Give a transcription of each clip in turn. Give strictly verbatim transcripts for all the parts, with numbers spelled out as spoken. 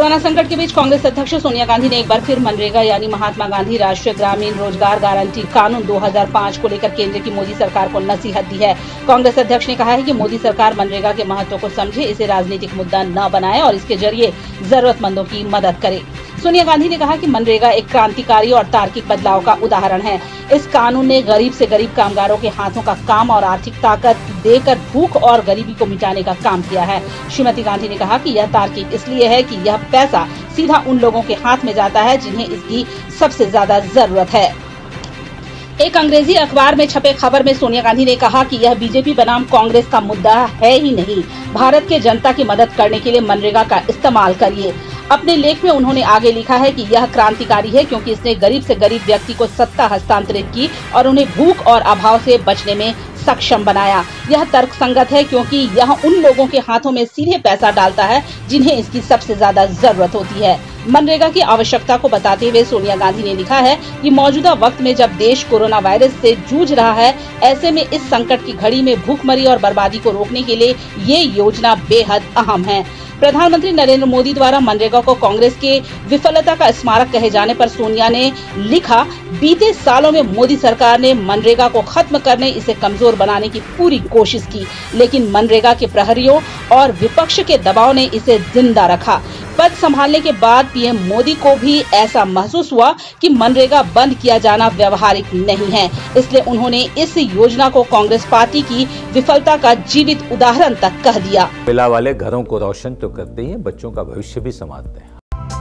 Corona संकट के बीच कांग्रेस अध्यक्ष सोनिया गांधी ने एक बार फिर मनरेगा यानी महात्मा गांधी राष्ट्रीय ग्रामीण रोजगार गारंटी कानून दो हज़ार पाँच को लेकर केंद्र की मोदी सरकार को नसीहत दी है। कांग्रेस अध्यक्ष ने कहा है कि मोदी सरकार मनरेगा के महत्व को समझे, इसे राजनीतिक मुद्दा न बनाए और इसके जरिए जरूरतमंदों की मदद करे। सोनिया गांधी ने कहा कि मनरेगा एक क्रांतिकारी और तार्किक बदलाव का उदाहरण है। इस कानून ने गरीब से गरीब कामगारों के हाथों का काम और आर्थिक ताकत देकर भूख और गरीबी को मिटाने का काम किया है। श्रीमती गांधी ने कहा कि यह तार्किक इसलिए है कि यह पैसा सीधा उन लोगों के हाथ में जाता है जिन्हें इसकी सबसे ज्यादा जरूरत है। एक अंग्रेजी अखबार में छपे खबर में सोनिया गांधी ने कहा कि यह बीजेपी बनाम कांग्रेस का मुद्दा है ही नहीं, भारत के जनता की मदद करने के लिए मनरेगा का इस्तेमाल करिए। अपने लेख में उन्होंने आगे लिखा है कि यह क्रांतिकारी है क्योंकि इसने गरीब से गरीब व्यक्ति को सत्ता हस्तांतरित की और उन्हें भूख और अभाव से बचने में सक्षम बनाया। यह तर्कसंगत है क्योंकि यह उन लोगों के हाथों में सीधे पैसा डालता है जिन्हें इसकी सबसे ज्यादा जरूरत होती है। मनरेगा की आवश्यकता को बताते हुए सोनिया गांधी ने लिखा है कि मौजूदा वक्त में जब देश कोरोना वायरस से जूझ रहा है, ऐसे में इस संकट की घड़ी में भूखमरी और बर्बादी को रोकने के लिए ये योजना बेहद अहम है। प्रधानमंत्री नरेंद्र मोदी द्वारा मनरेगा को कांग्रेस के विफलता का स्मारक कहे जाने पर सोनिया ने लिखा, बीते सालों में मोदी सरकार ने मनरेगा को खत्म करने, इसे कमजोर बनाने की पूरी कोशिश की, लेकिन मनरेगा के प्रहरियों और विपक्ष के दबाव ने इसे जिंदा रखा। पद संभालने के बाद पीएम मोदी को भी ऐसा महसूस हुआ कि मनरेगा बंद किया जाना व्यवहारिक नहीं है, इसलिए उन्होंने इस योजना को कांग्रेस पार्टी की विफलता का जीवित उदाहरण तक कह दिया। महिला वाले घरों को रोशन तो करते ही हैं, बच्चों का भविष्य भी संवारते हैं।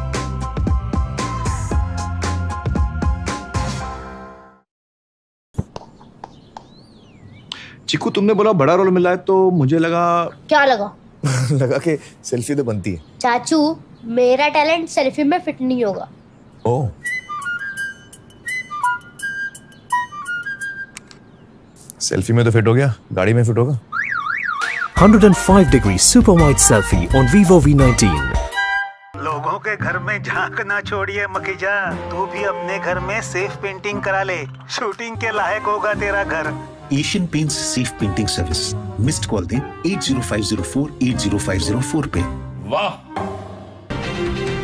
चिकू, तुमने बोला बड़ा रोल मिला है तो मुझे लगा। क्या लगा? लगा कि सेल्फी तो बनती है। चाचू, मेरा टैलेंट सेल्फी में फिट नहीं होगा। ओह, सेल्फी में तो फिट हो गया, गाड़ी में फिट होगा। one oh five degree super wide selfie on Vivo V nineteen. लोगों के घर में झांक ना छोड़िए मखीजा, तू भी अपने घर में सेफ पेंटिंग करा ले, शूटिंग के लायक होगा तेरा घर। Asian paints safe painting service. Missed call दें eight zero five zero four eight zero five zero four पे। वाह।